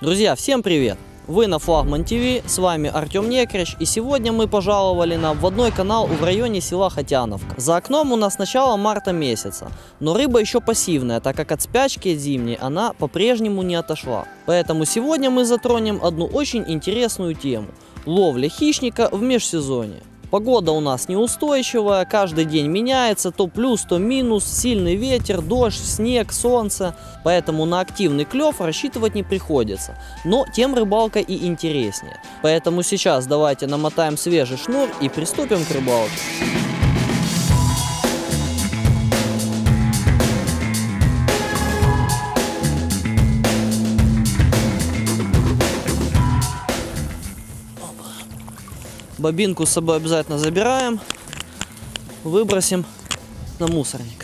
Друзья, всем привет! Вы на Флагман ТВ, с вами Артем Некрич, и сегодня мы пожаловали на обводной канал в районе села Хотяновка. За окном у нас начало марта месяца, но рыба еще пассивная, так как от спячки зимней она по-прежнему не отошла. Поэтому сегодня мы затронем одну очень интересную тему – ловля хищника в межсезонье. Погода у нас неустойчивая, каждый день меняется, то плюс, то минус, сильный ветер, дождь, снег, солнце. Поэтому на активный клев рассчитывать не приходится. Но тем рыбалка и интереснее. Поэтому сейчас давайте намотаем свежий шнур и приступим к рыбалке. Бобинку с собой обязательно забираем, выбросим на мусорник.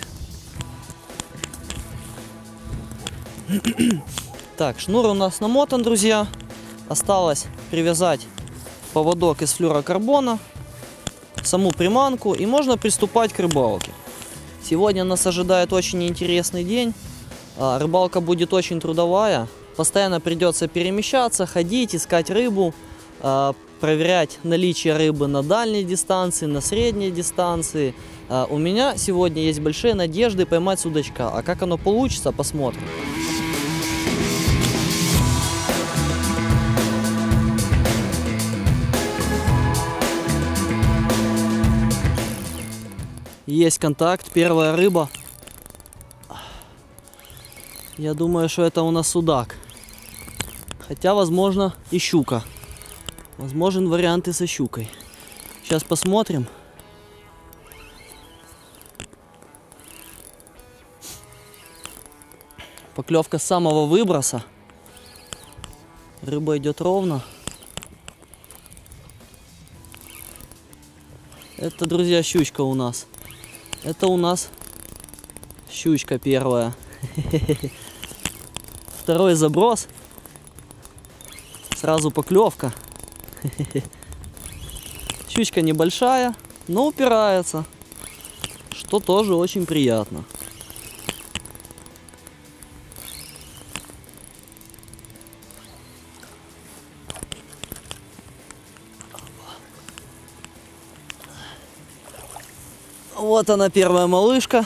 Так, шнур у нас намотан, друзья. Осталось привязать поводок из флюрокарбона, саму приманку, и можно приступать к рыбалке. Сегодня нас ожидает очень интересный день. Рыбалка будет очень трудовая. Постоянно придется перемещаться, ходить, искать рыбу, проверять наличие рыбы на дальней дистанции, на средней дистанции. У меня сегодня есть большие надежды поймать судачка. А как оно получится, посмотрим. Есть контакт, первая рыба. Я думаю, что это у нас судак. Хотя, возможно, и щука. Возможен вариант и со щукой. Сейчас посмотрим. Поклевка с самого выброса. Рыба идет ровно. Это, друзья, щучка у нас. Это у нас щучка первая. Второй заброс. Сразу поклевка. Щучка небольшая, но упирается, что тоже очень приятно. Вот она, первая малышка.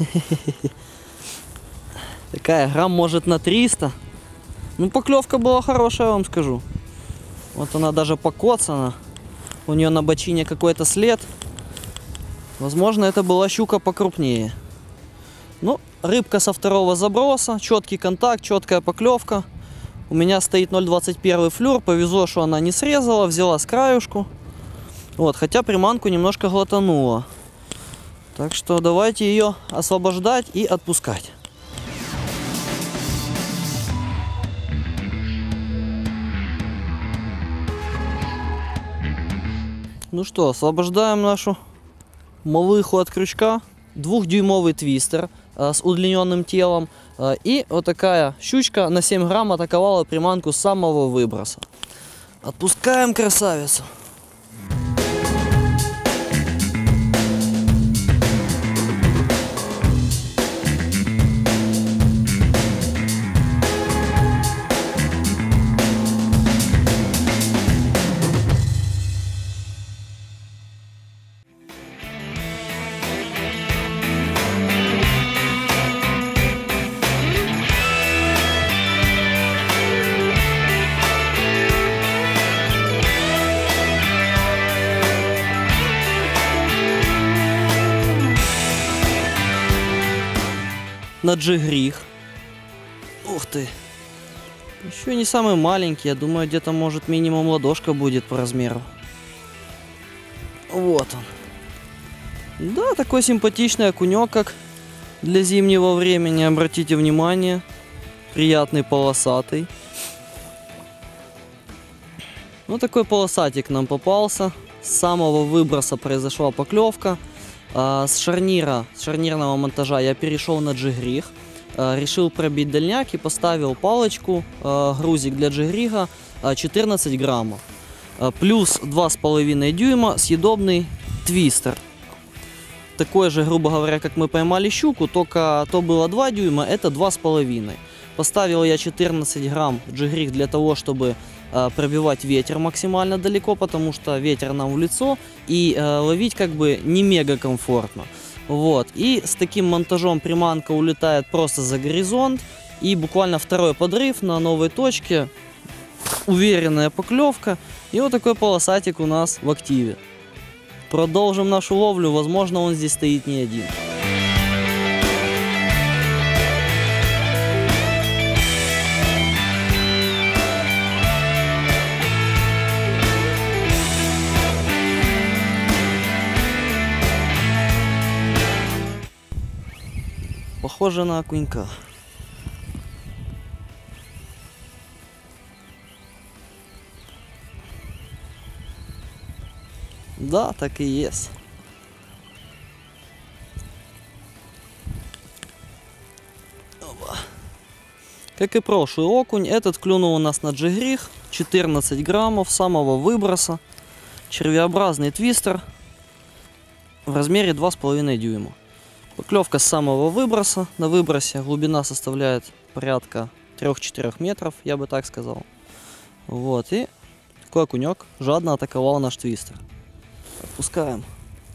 Такая, грамм может на 300. Ну, поклевка была хорошая, я вам скажу. Вот она даже покоцана. У нее на бочине какой-то след. Возможно, это была щука покрупнее. Ну, рыбка со второго заброса. Четкий контакт, четкая поклевка. У меня стоит 0,21 флюр. Повезло, что она не срезала. Взяла с краюшку. Вот, хотя приманку немножко глотанула. Так что давайте ее освобождать и отпускать. Ну что, освобождаем нашу малыху от крючка. 2-дюймовый твистер с удлиненным телом. И вот такая щучка на 7 грамм атаковала приманку с самого выброса. Отпускаем красавицу. На джигрих. Ух ты. Еще не самый маленький. Я думаю, где-то может минимум ладошка будет по размеру. Вот он. Да, такой симпатичный окунек, как для зимнего времени. Обратите внимание. Приятный, полосатый. Вот такой полосатик нам попался. С самого выброса произошла поклевка. С шарнирного монтажа я перешел на джигрих. Решил пробить дальняк и поставил палочку, грузик для джигрига 14 граммов. Плюс 2,5 дюйма съедобный твистер. Такой же, грубо говоря, как мы поймали щуку, только то было 2 дюйма, это 2,5. Поставил я 14 грамм джигрих для того, чтобы пробивать ветер максимально далеко, потому что ветер нам в лицо, и ловить как бы не мега комфортно. Вот. И с таким монтажом приманка улетает просто за горизонт, и буквально второй подрыв на новой точке, уверенная поклевка, и вот такой полосатик у нас в активе. Продолжим нашу ловлю, возможно, он здесь стоит не один. Похоже на окунька. Да, так и есть. Опа. Как и прошлый окунь, этот клюнул у нас на джигрих, 14 граммов самого выброса, червеобразный твистер в размере 2,5 дюйма. Поклевка с самого выброса, на выбросе глубина составляет порядка 3-4 метров, я бы так сказал. Вот, и такой окунек жадно атаковал наш твистер. Отпускаем.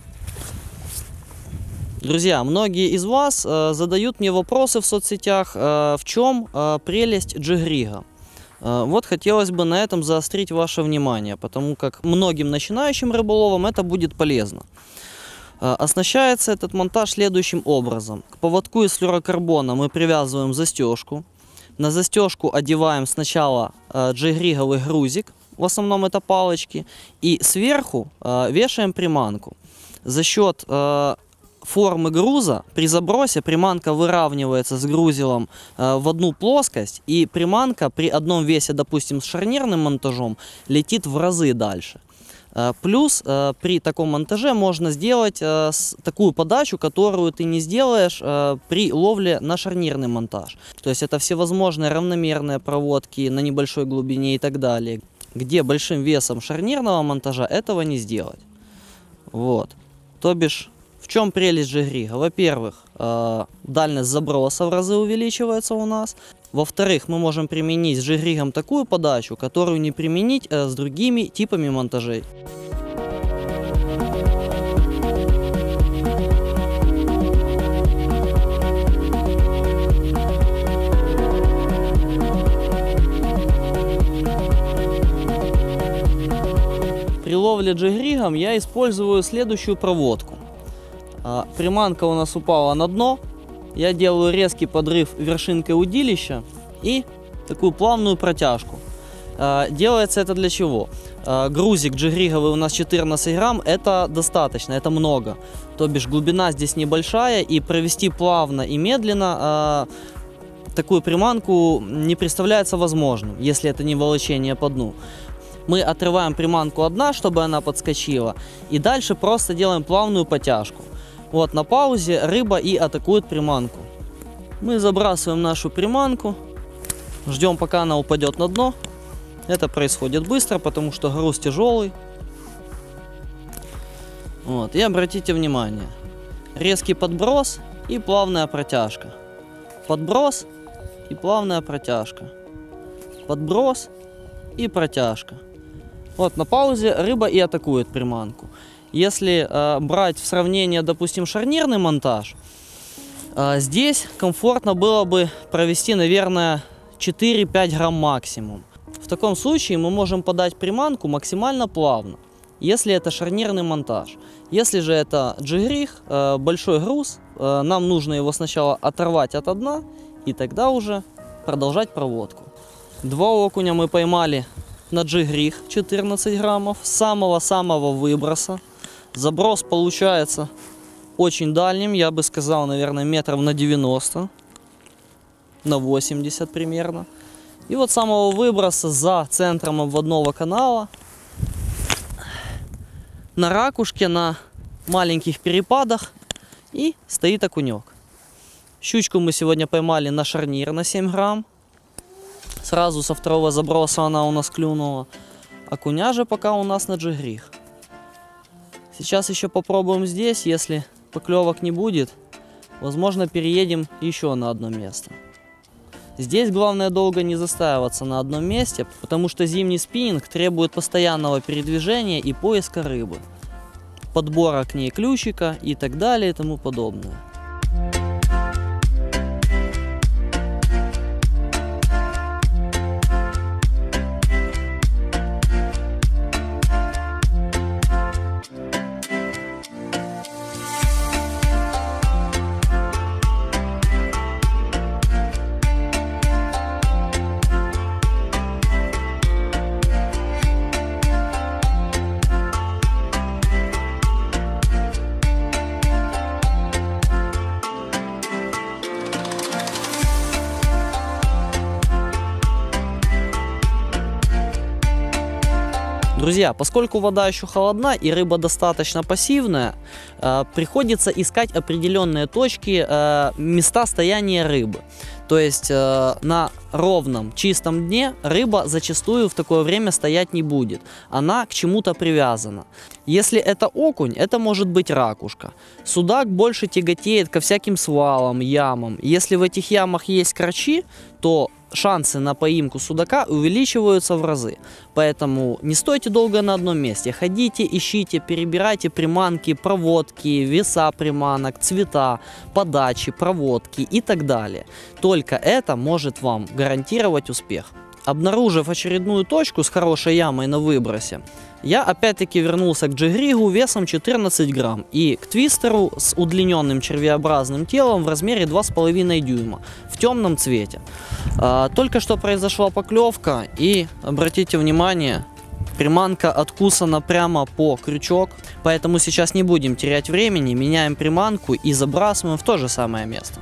Друзья, многие из вас задают мне вопросы в соцсетях, в чем прелесть джигрига. Вот хотелось бы на этом заострить ваше внимание, потому как многим начинающим рыболовам это будет полезно. Оснащается этот монтаж следующим образом. К поводку из флюорокарбона мы привязываем застежку. На застежку одеваем сначала джигриговый грузик, в основном это палочки, и сверху вешаем приманку. За счет формы груза при забросе приманка выравнивается с грузилом в одну плоскость, и приманка при одном весе, допустим, с шарнирным монтажом, летит в разы дальше. Плюс при таком монтаже можно сделать такую подачу, которую ты не сделаешь при ловле на шарнирный монтаж. То есть это всевозможные равномерные проводки на небольшой глубине и так далее, где большим весом шарнирного монтажа этого не сделать. Вот. То бишь, в чем прелесть джигрига? Во-первых, дальность заброса в разы увеличивается у нас. Во-вторых, мы можем применить с джигригом такую подачу, которую не применить с другими типами монтажей. При ловле джигригом я использую следующую проводку. Приманка у нас упала на дно. Я делаю резкий подрыв вершинкой удилища и такую плавную протяжку. Делается это для чего? Грузик джигриговый у нас 14 грамм, это достаточно, это много. То бишь глубина здесь небольшая, и провести плавно и медленно такую приманку не представляется возможным, если это не волочение по дну. Мы отрываем приманку от дна, чтобы она подскочила, и дальше просто делаем плавную потяжку. Вот на паузе рыба и атакует приманку. Мы забрасываем нашу приманку, ждем, пока она упадет на дно. Это происходит быстро, потому что груз тяжелый. Вот. И обратите внимание, резкий подброс и плавная протяжка. Подброс и плавная протяжка. Подброс и протяжка. Вот на паузе рыба и атакует приманку. Если брать в сравнение, допустим, шарнирный монтаж, здесь комфортно было бы провести, наверное, 4-5 грамм максимум. В таком случае мы можем подать приманку максимально плавно, если это шарнирный монтаж. Если же это джигриг, большой груз, нам нужно его сначала оторвать от дна и тогда уже продолжать проводку. 2 окуня мы поймали на джигриг 14 граммов с самого-самого выброса. Заброс получается очень дальним, я бы сказал, наверное, метров на 90, на 80 примерно. И вот с самого выброса за центром обводного канала, на ракушке, на маленьких перепадах, и стоит окунек. Щучку мы сегодня поймали на шарнир на 7 грамм. Сразу со второго заброса она у нас клюнула. Окуня же пока у нас на джигриг. Сейчас еще попробуем здесь, если поклевок не будет, возможно, переедем еще на одно место. Здесь главное долго не застаиваться на одном месте, потому что зимний спиннинг требует постоянного передвижения и поиска рыбы, подбора к ней ключика и так далее и тому подобное. Друзья, поскольку вода еще холодна и рыба достаточно пассивная, приходится искать определенные точки, места стояния рыбы. То есть на ровном, чистом дне рыба зачастую в такое время стоять не будет. Она к чему-то привязана. Если это окунь, это может быть ракушка. Судак больше тяготеет ко всяким свалам, ямам. Если в этих ямах есть крачи, то шансы на поимку судака увеличиваются в разы. Поэтому не стойте долго на одном месте. Ходите, ищите, перебирайте приманки, проводки, веса приманок, цвета, подачи, проводки и так далее. Только это может вам гарантировать успех. Обнаружив очередную точку с хорошей ямой на выбросе, я опять-таки вернулся к джигригу весом 14 грамм и к твистеру с удлиненным червеобразным телом в размере 2,5 дюйма в темном цвете. Только что произошла поклевка, и обратите внимание, приманка откусана прямо по крючок, поэтому сейчас не будем терять времени, меняем приманку и забрасываем в то же самое место.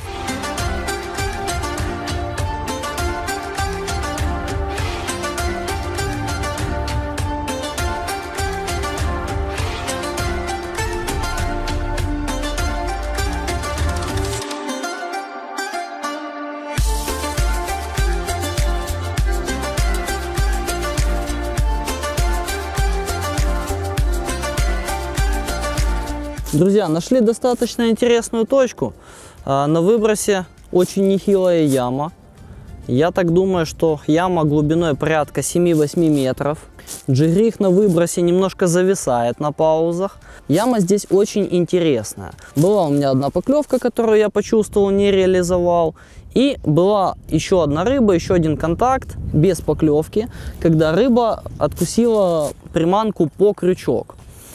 Друзья, нашли достаточно интересную точку. На выбросе очень нехилая яма. Я так думаю, что яма глубиной порядка 7-8 метров. Джигриг на выбросе немножко зависает на паузах. Яма здесь очень интересная. Была у меня одна поклевка, которую я почувствовал, не реализовал. И была еще одна рыба, еще один контакт без поклевки, когда рыба откусила приманку по крючок.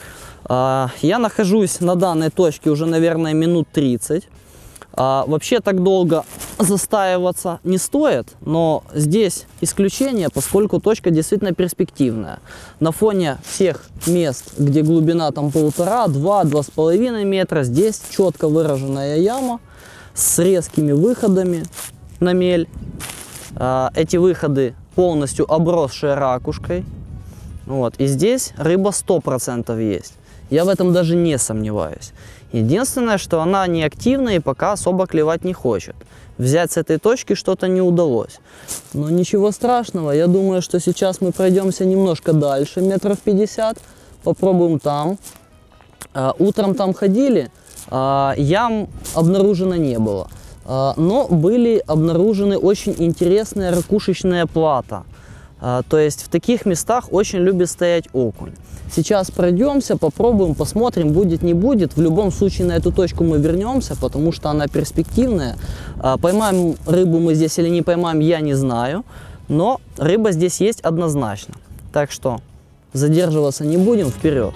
Я нахожусь на данной точке уже, наверное, минут 30. Вообще так долго застаиваться не стоит, но здесь исключение, поскольку точка действительно перспективная. На фоне всех мест, где глубина там 1,5, 2, 2,5 метра, здесь четко выраженная яма с резкими выходами на мель. Эти выходы полностью обросшие ракушкой. Вот. И здесь рыба 100% есть. Я в этом даже не сомневаюсь. Единственное, что она не активна и пока особо клевать не хочет. Взять с этой точки что-то не удалось. Но ничего страшного. Я думаю, что сейчас мы пройдемся немножко дальше, метров 50. Попробуем там. Утром там ходили, ям обнаружено не было. Но были обнаружены очень интересные ракушечные плата. То есть в таких местах очень любит стоять окунь. Сейчас пройдемся, попробуем, посмотрим, будет, не будет. В любом случае на эту точку мы вернемся, потому что она перспективная. Поймаем рыбу мы здесь или не поймаем, я не знаю. Но рыба здесь есть однозначно. Так что задерживаться не будем, вперед.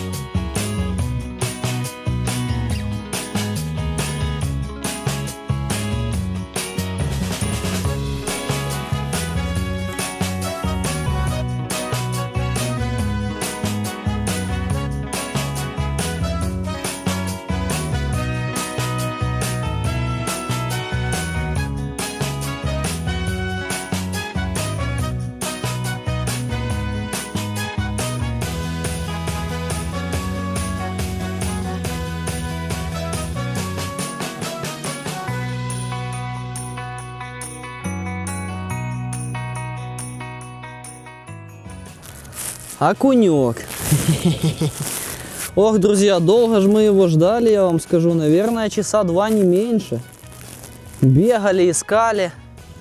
Окунек. Ох, друзья, долго же мы его ждали, я вам скажу, наверное, часа 2, не меньше. Бегали, искали.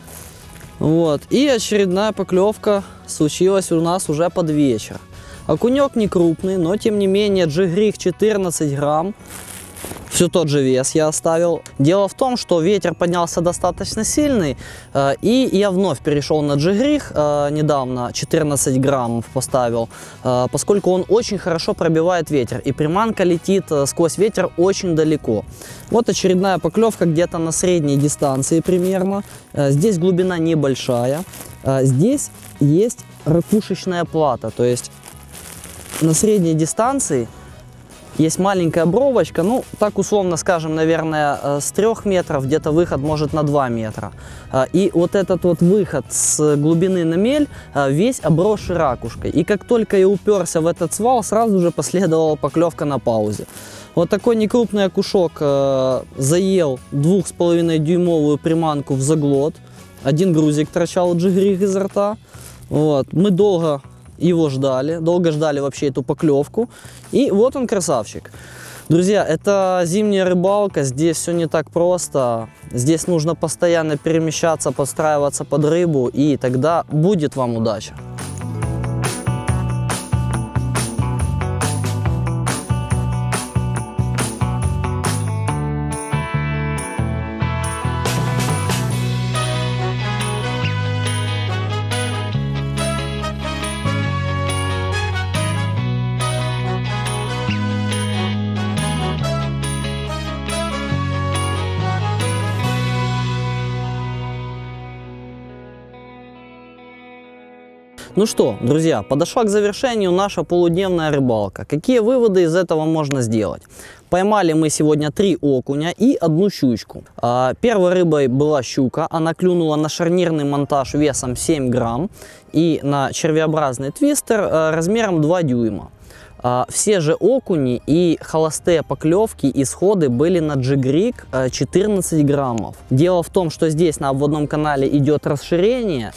Вот. И очередная поклевка случилась у нас уже под вечер. Окунек не крупный, но тем не менее джигрик 14 грамм. Все тот же вес я оставил. Дело в том, что ветер поднялся достаточно сильный, и я вновь перешел на джигрик, недавно 14 граммов поставил, поскольку он очень хорошо пробивает ветер, и приманка летит сквозь ветер очень далеко. Вот очередная поклевка где-то на средней дистанции примерно. Здесь глубина небольшая. Здесь есть ракушечная плата, то есть на средней дистанции есть маленькая бровочка, ну, так условно скажем, наверное, с 3 метров, где-то выход может на 2 метра. И вот этот вот выход с глубины на мель весь обросший ракушкой. И как только я уперся в этот свал, сразу же последовала поклевка на паузе. Вот такой некрупный окушок заел 2,5-дюймовую приманку в заглот. Один грузик торчал джигрик изо рта. Вот. Мы долго ждали вообще эту поклевку. И вот он, красавчик. Друзья, это зимняя рыбалка, здесь все не так просто. Здесь нужно постоянно перемещаться, подстраиваться под рыбу, и тогда будет вам удача. Ну что, друзья, подошла к завершению наша полудневная рыбалка. Какие выводы из этого можно сделать? Поймали мы сегодня 3 окуня и 1 щучку. Первой рыбой была щука, она клюнула на шарнирный монтаж весом 7 грамм и на червеобразный твистер размером 2 дюйма. Все же окуни и холостые поклевки и сходы были на джигрик 14 граммов. Дело в том, что здесь на обводном канале идет расширение,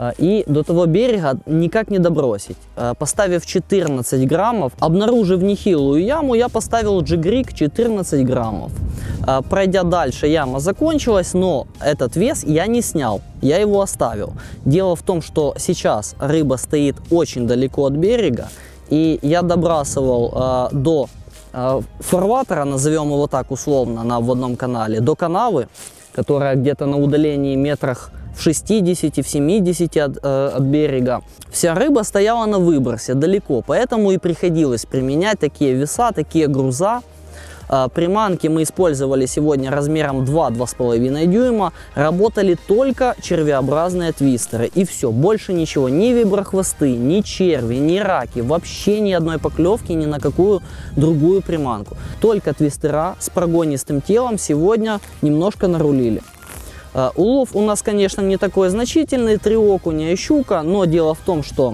и до того берега никак не добросить. Поставив 14 граммов, обнаружив нехилую яму, я поставил джигрик 14 граммов. Пройдя дальше, яма закончилась, но этот вес я не снял, я его оставил. Дело в том, что сейчас рыба стоит очень далеко от берега, и я добрасывал до фарватера, назовем его так условно, на обводном канале, до канавы, которая где-то на удалении метрах в 60, в 70 от берега. Вся рыба стояла на выбросе далеко, поэтому и приходилось применять такие веса, такие груза. Приманки мы использовали сегодня размером 2-2,5 дюйма, работали только червеобразные твистеры, и все, больше ничего, ни виброхвосты, ни черви, ни раки, вообще ни одной поклевки ни на какую другую приманку. Только твистера с прогонистым телом сегодня немножко нарулили. Улов у нас, конечно, не такой значительный, 3 окуня и щука, но дело в том, что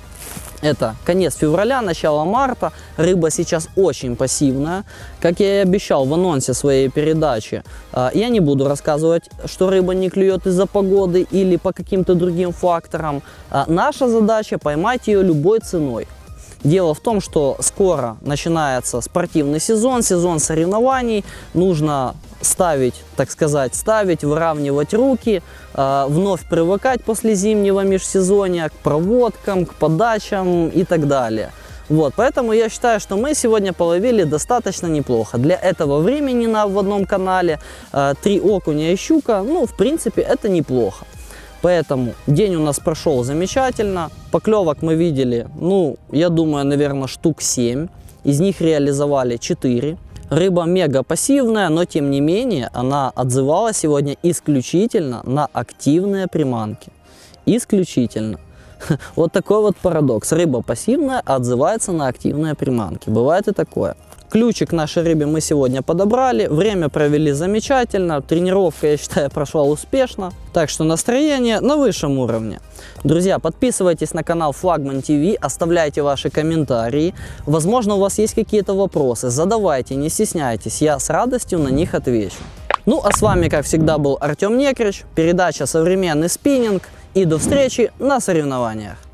это конец февраля, начало марта, рыба сейчас очень пассивная. Как я и обещал в анонсе своей передачи, я не буду рассказывать, что рыба не клюет из-за погоды или по каким-то другим факторам. Наша задача поймать ее любой ценой. Дело в том, что скоро начинается спортивный сезон, сезон соревнований. Нужно ставить, так сказать, выравнивать руки, вновь привыкать после зимнего межсезонья к проводкам, к подачам и так далее. Вот, поэтому я считаю, что мы сегодня половили достаточно неплохо. Для этого времени на обводном канале 3 окуня и щука, ну, в принципе, это неплохо. Поэтому день у нас прошел замечательно. Поклевок мы видели, ну, я думаю, наверное, штук 7. Из них реализовали 4. Рыба мега пассивная, но тем не менее она отзывала сегодня исключительно на активные приманки. Исключительно. Вот такой вот парадокс. Рыба пассивная отзывается на активные приманки. Бывает и такое. Ключик нашей рыбе мы сегодня подобрали, время провели замечательно, тренировка, я считаю, прошла успешно, так что настроение на высшем уровне. Друзья, подписывайтесь на канал Флагман ТВ, оставляйте ваши комментарии, возможно, у вас есть какие-то вопросы, задавайте, не стесняйтесь, я с радостью на них отвечу. Ну, а с вами, как всегда, был Артем Некрич, передача «Современный спиннинг», и до встречи на соревнованиях.